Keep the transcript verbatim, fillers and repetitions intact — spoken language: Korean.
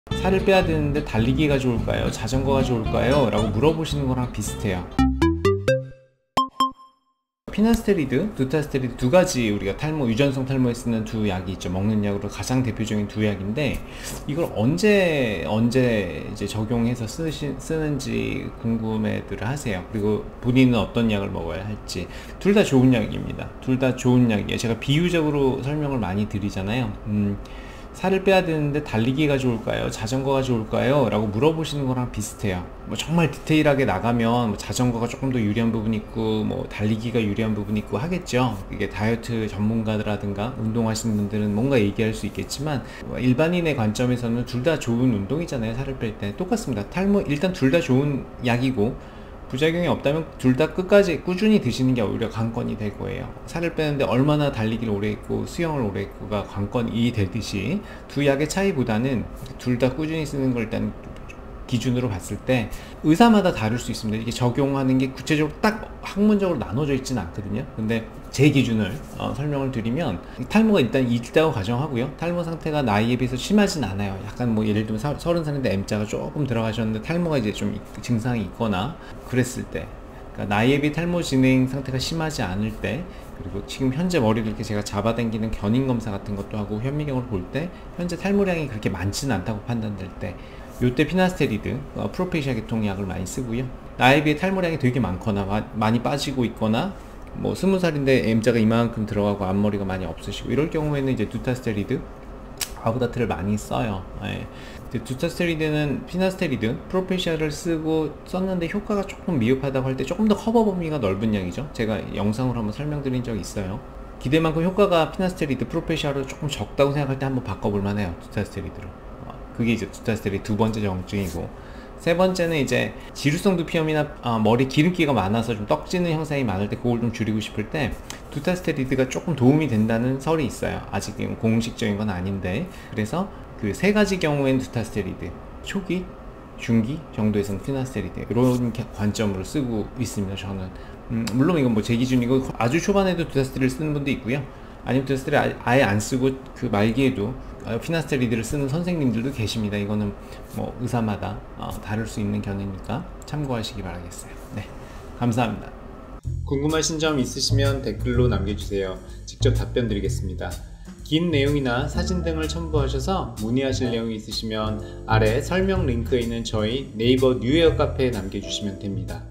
살을 빼야 되는데 달리기가 좋을까요? 자전거가 좋을까요? 라고 물어보시는 거랑 비슷해요. 피나스테리드, 두타스테리드 두 가지 우리가 탈모, 유전성 탈모에 쓰는 두 약이 있죠. 먹는 약으로 가장 대표적인 두 약인데 이걸 언제 언제 이제 적용해서 쓰시, 쓰는지 궁금해들 하세요. 그리고 본인은 어떤 약을 먹어야 할지. 둘 다 좋은 약입니다. 둘 다 좋은 약이에요. 제가 비유적으로 설명을 많이 드리잖아요. 음, 살을 빼야 되는데 달리기가 좋을까요? 자전거가 좋을까요? 라고 물어보시는 거랑 비슷해요. 뭐 정말 디테일하게 나가면 뭐 자전거가 조금 더 유리한 부분이 있고 뭐 달리기가 유리한 부분이 있고 하겠죠. 이게 다이어트 전문가들라든가 운동하시는 분들은 뭔가 얘기할 수 있겠지만 뭐 일반인의 관점에서는 둘 다 좋은 운동이잖아요. 살을 뺄 때 똑같습니다. 탈모 일단 둘 다 좋은 약이고 부작용이 없다면 둘 다 끝까지 꾸준히 드시는 게 오히려 관건이 될 거예요. 살을 빼는데 얼마나 달리기를 오래 했고 수영을 오래 했고가 관건이 되듯이 두 약의 차이보다는 둘 다 꾸준히 쓰는 걸 일단 기준으로 봤을 때 의사마다 다를 수 있습니다. 이게 적용하는 게 구체적으로 딱 학문적으로 나눠져 있지는 않거든요. 근데 제 기준을 어, 설명을 드리면 탈모가 일단 있다고 가정하고요. 탈모 상태가 나이에 비해서 심하진 않아요. 약간 뭐 예를 들면 서른 살인데 M자가 조금 들어가셨는데 탈모가 이제 좀 증상이 있거나 그랬을 때, 그러니까 나이에 비해 탈모 진행 상태가 심하지 않을 때, 그리고 지금 현재 머리를 이렇게 제가 잡아당기는 견인 검사 같은 것도 하고 현미경을 볼 때 현재 탈모량이 그렇게 많지는 않다고 판단될 때 요때 피나스테리드, 어, 프로페시아 계통 약을 많이 쓰고요. 나이에 비해 탈모량이 되게 많거나 마, 많이 빠지고 있거나 뭐 스무 살인데 M자가 이만큼 들어가고 앞머리가 많이 없으시고 이럴 경우에는 이제 두타스테리드, 아보다트를 많이 써요. 예. 두타스테리드는 피나스테리드, 프로페시아를 쓰고 썼는데 효과가 조금 미흡하다고 할 때 조금 더 커버 범위가 넓은 약이죠. 제가 영상으로 한번 설명드린 적이 있어요. 기대만큼 효과가 피나스테리드, 프로페시아로 조금 적다고 생각할 때 한번 바꿔볼만 해요. 두타스테리드로. 그게 이제 두타스테리드 두 번째 정증이고, 세 번째는 이제 지루성 두피염이나 어, 머리 기름기가 많아서 좀 떡지는 형상이 많을 때 그걸 좀 줄이고 싶을 때 두타스테리드가 조금 도움이 된다는 설이 있어요. 아직 공식적인 건 아닌데, 그래서 그 세 가지 경우엔 두타스테리드, 초기, 중기 정도에서는 피나스테리드 이런 관점으로 쓰고 있습니다. 저는 음, 물론 이건 뭐 제 기준이고 아주 초반에도 두타스테리드를 쓰는 분도 있고요. 아니면 두타스테리드 아예 안 쓰고 그 말기에도 피나스테리드를 쓰는 선생님들도 계십니다. 이거는 뭐 의사마다 어, 다를 수 있는 견해니까 참고하시기 바라겠어요. 네, 감사합니다. 궁금하신 점 있으시면 댓글로 남겨주세요. 직접 답변 드리겠습니다. 긴 내용이나 사진 등을 첨부하셔서 문의하실 내용이 있으시면 아래 설명 링크에 있는 저희 네이버 뉴헤어 카페에 남겨주시면 됩니다.